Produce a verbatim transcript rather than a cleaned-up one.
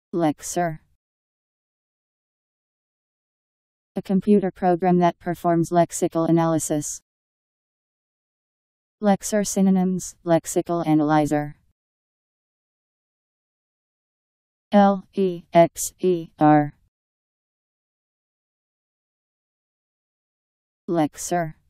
Lexer. A computer program that performs lexical analysis. Lexer synonyms, lexical analyzer. L E X E R. Lexer.